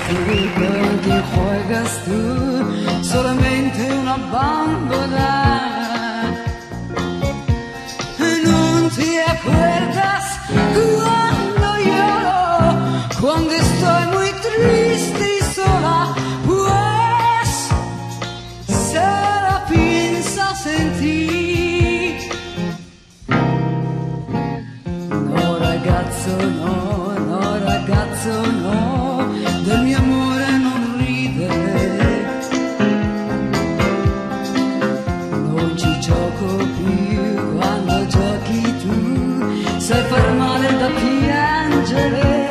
tú, con quién juegas tú, solamente una bambola. Non ti acuerdas cuando lloro, cuando estoy muy triste y sola, pues solo piensas en ti. No ragazzo no, no ragazzo no, del mio amore non ridere. Non ci gioco più quando giochi tu, sai far male da piangere.